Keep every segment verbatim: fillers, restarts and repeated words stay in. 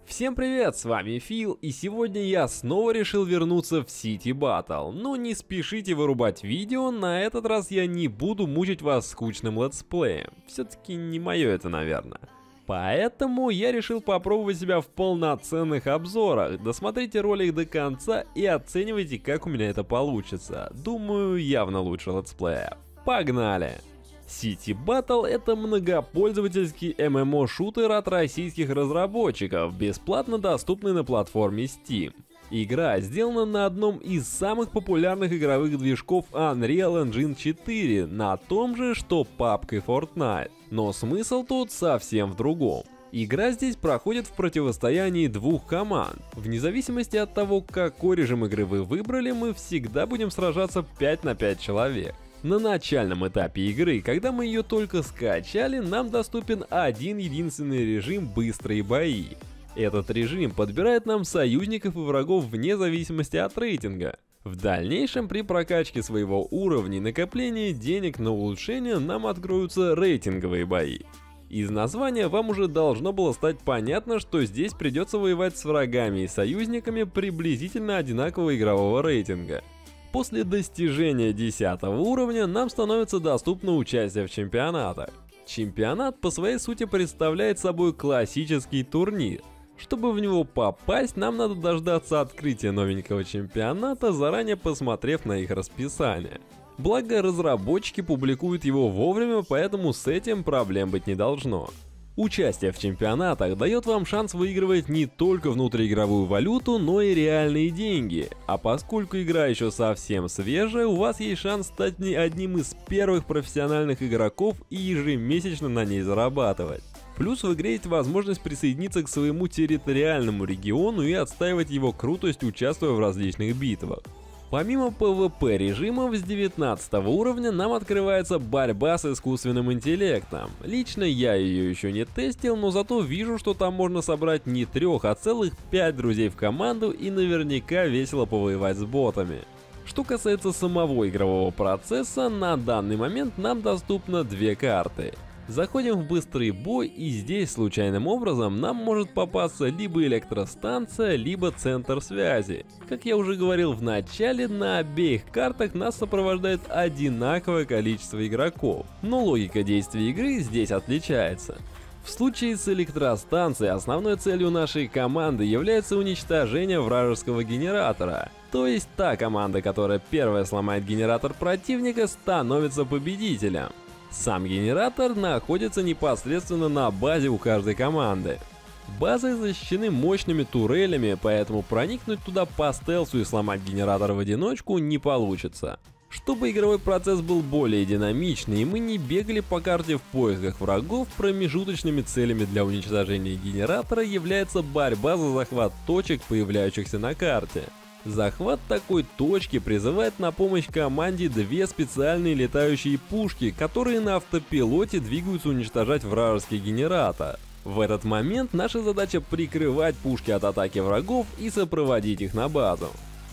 Всем привет, с вами Фил, и сегодня я снова решил вернуться в City Battle. Но не спешите вырубать видео, на этот раз я не буду мучить вас скучным летсплеем. Все-таки не мое это, наверное. Поэтому я решил попробовать себя в полноценных обзорах. Досмотрите ролик до конца и оценивайте, как у меня это получится. Думаю, явно лучше летсплея. Погнали! City Battle — это многопользовательский эм эм о-шутер от российских разработчиков, бесплатно доступный на платформе Steam. Игра сделана на одном из самых популярных игровых движков Unreal Engine четыре, на том же, что пабг и Fortnite. Но смысл тут совсем в другом. Игра здесь проходит в противостоянии двух команд. Вне зависимости от того, какой режим игры вы выбрали, мы всегда будем сражаться пять на пять человек. На начальном этапе игры, когда мы ее только скачали, нам доступен один единственный режим «Быстрые бои». Этот режим подбирает нам союзников и врагов вне зависимости от рейтинга. В дальнейшем, при прокачке своего уровня и накоплении денег на улучшение, нам откроются рейтинговые бои. Из названия вам уже должно было стать понятно, что здесь придется воевать с врагами и союзниками приблизительно одинакового игрового рейтинга. После достижения десятого уровня нам становится доступно участие в чемпионатах. Чемпионат по своей сути представляет собой классический турнир. Чтобы в него попасть, нам надо дождаться открытия новенького чемпионата, заранее посмотрев на их расписание. Благо, разработчики публикуют его вовремя, поэтому с этим проблем быть не должно. Участие в чемпионатах дает вам шанс выигрывать не только внутриигровую валюту, но и реальные деньги. А поскольку игра еще совсем свежая, у вас есть шанс стать не одним из первых профессиональных игроков и ежемесячно на ней зарабатывать. Плюс в игре есть возможность присоединиться к своему территориальному региону и отстаивать его крутость, участвуя в различных битвах. Помимо пэ вэ пэ режимов, с девятнадцатого уровня нам открывается борьба с искусственным интеллектом. Лично я ее еще не тестил, но зато вижу, что там можно собрать не трех, а целых пять друзей в команду и наверняка весело повоевать с ботами. Что касается самого игрового процесса, на данный момент нам доступно две карты. Заходим в быстрый бой, и здесь случайным образом нам может попасться либо электростанция, либо центр связи. Как я уже говорил в начале, на обеих картах нас сопровождает одинаковое количество игроков, но логика действия игры здесь отличается. В случае с электростанцией основной целью нашей команды является уничтожение вражеского генератора. То есть та команда, которая первая сломает генератор противника, становится победителем. Сам генератор находится непосредственно на базе у каждой команды. Базы защищены мощными турелями, поэтому проникнуть туда по стелсу и сломать генератор в одиночку не получится. Чтобы игровой процесс был более динамичный и мы не бегали по карте в поисках врагов, промежуточными целями для уничтожения генератора является борьба за захват точек, появляющихся на карте. Захват такой точки призывает на помощь команде две специальные летающие пушки, которые на автопилоте двигаются уничтожать вражеский генератор. В этот момент наша задача прикрывать пушки от атаки врагов и сопроводить их на базу.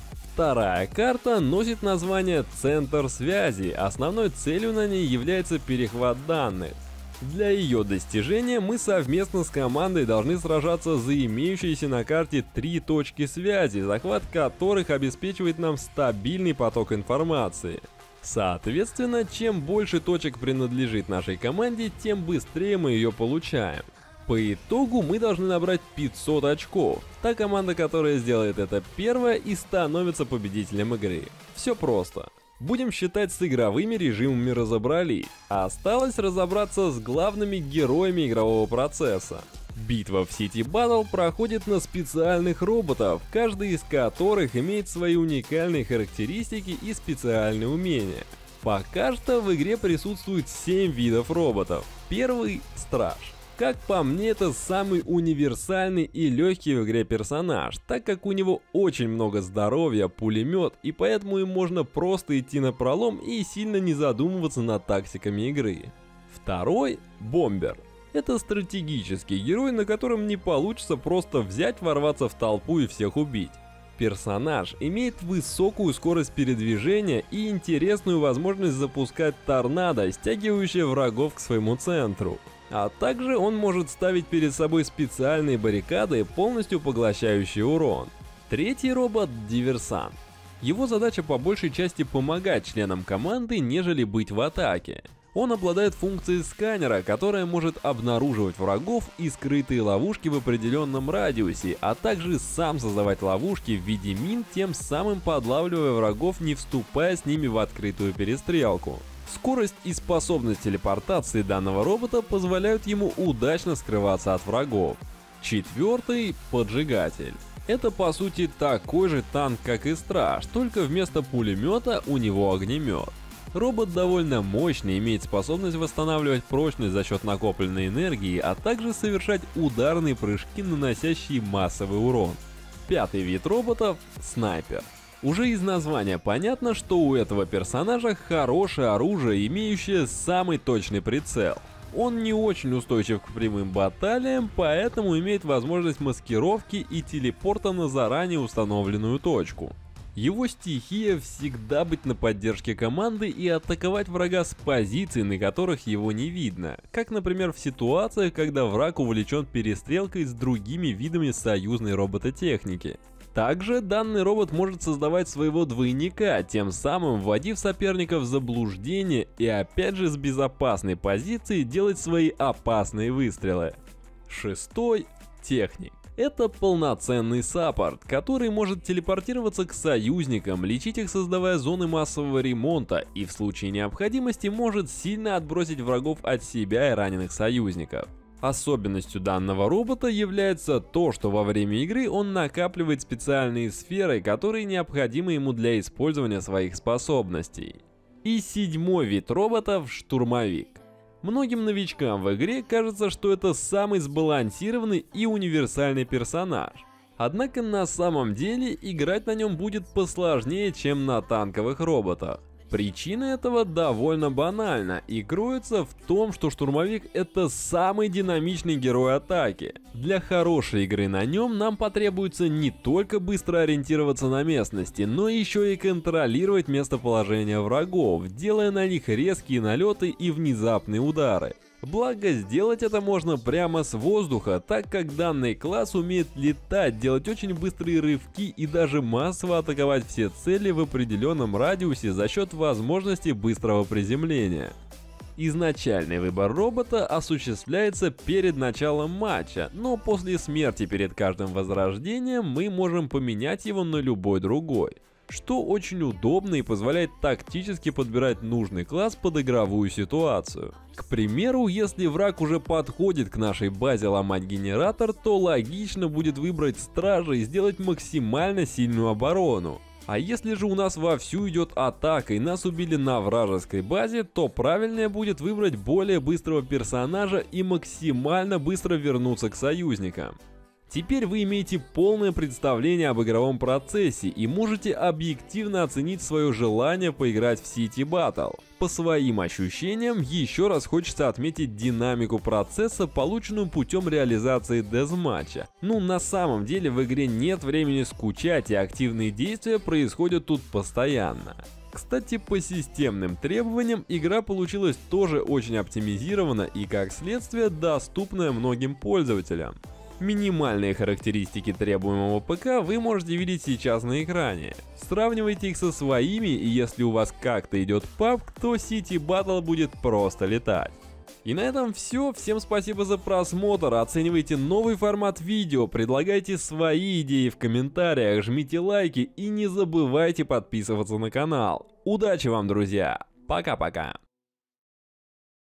Вторая карта носит название «Центр связи», основной целью на ней является перехват данных. Для ее достижения мы совместно с командой должны сражаться за имеющиеся на карте три точки связи, захват которых обеспечивает нам стабильный поток информации. Соответственно, чем больше точек принадлежит нашей команде, тем быстрее мы ее получаем. По итогу мы должны набрать пятьсот очков. Та команда, которая сделает это первая, и становится победителем игры. Все просто. Будем считать, с игровыми режимами разобрались. Осталось разобраться с главными героями игрового процесса. Битва в City Battle проходит на специальных роботов, каждый из которых имеет свои уникальные характеристики и специальные умения. Пока что в игре присутствует семь видов роботов. Первый — Страж. Как по мне, это самый универсальный и легкий в игре персонаж, так как у него очень много здоровья, пулемет, и поэтому им можно просто идти на пролом и сильно не задумываться над тактиками игры. Второй — Бомбер. Это стратегический герой, на котором не получится просто взять, ворваться в толпу и всех убить. Персонаж имеет высокую скорость передвижения и интересную возможность запускать торнадо, стягивающее врагов к своему центру. А также он может ставить перед собой специальные баррикады, полностью поглощающие урон. Третий робот — диверсант. Его задача по большей части помогать членам команды, нежели быть в атаке. Он обладает функцией сканера, которая может обнаруживать врагов и скрытые ловушки в определенном радиусе, а также сам создавать ловушки в виде мин, тем самым подлавливая врагов, не вступая с ними в открытую перестрелку. Скорость и способность телепортации данного робота позволяют ему удачно скрываться от врагов. Четвертый — поджигатель. Это по сути такой же танк, как и Страж, только вместо пулемета у него огнемет. Робот довольно мощный, имеет способность восстанавливать прочность за счет накопленной энергии, а также совершать ударные прыжки, наносящие массовый урон. Пятый вид роботов — снайпер. Уже из названия понятно, что у этого персонажа хорошее оружие, имеющее самый точный прицел. Он не очень устойчив к прямым баталиям, поэтому имеет возможность маскировки и телепорта на заранее установленную точку. Его стихия всегда быть на поддержке команды и атаковать врага с позиций, на которых его не видно, как, например, в ситуациях, когда враг увлечен перестрелкой с другими видами союзной робототехники. Также данный робот может создавать своего двойника, тем самым вводив соперников в заблуждение и опять же с безопасной позиции делать свои опасные выстрелы. Шестой — техник. Это полноценный саппорт, который может телепортироваться к союзникам, лечить их, создавая зоны массового ремонта, и в случае необходимости может сильно отбросить врагов от себя и раненых союзников. Особенностью данного робота является то, что во время игры он накапливает специальные сферы, которые необходимы ему для использования своих способностей. И седьмой вид роботов — штурмовик. Многим новичкам в игре кажется, что это самый сбалансированный и универсальный персонаж. Однако на самом деле играть на нем будет посложнее, чем на танковых роботах. Причина этого довольно банальна и кроется в том, что штурмовик — это самый динамичный герой атаки. Для хорошей игры на нем нам потребуется не только быстро ориентироваться на местности, но еще и контролировать местоположение врагов, делая на них резкие налеты и внезапные удары. Благо, сделать это можно прямо с воздуха, так как данный класс умеет летать, делать очень быстрые рывки и даже массово атаковать все цели в определенном радиусе за счет возможности быстрого приземления. Изначальный выбор робота осуществляется перед началом матча, но после смерти перед каждым возрождением мы можем поменять его на любой другой, что очень удобно и позволяет тактически подбирать нужный класс под игровую ситуацию. К примеру, если враг уже подходит к нашей базе ломать генератор, то логично будет выбрать стража и сделать максимально сильную оборону. А если же у нас вовсю идет атака и нас убили на вражеской базе, то правильнее будет выбрать более быстрого персонажа и максимально быстро вернуться к союзникам. Теперь вы имеете полное представление об игровом процессе и можете объективно оценить свое желание поиграть в City Battle. По своим ощущениям, еще раз хочется отметить динамику процесса, полученную путем реализации дезматча. Ну, на самом деле в игре нет времени скучать, и активные действия происходят тут постоянно. Кстати, по системным требованиям игра получилась тоже очень оптимизирована и, как следствие, доступная многим пользователям. Минимальные характеристики требуемого ПК вы можете видеть сейчас на экране. Сравнивайте их со своими, и если у вас как-то идет пабг, то City Battle будет просто летать. И на этом все. Всем спасибо за просмотр, оценивайте новый формат видео, предлагайте свои идеи в комментариях, жмите лайки и не забывайте подписываться на канал. Удачи вам, друзья! Пока-пока!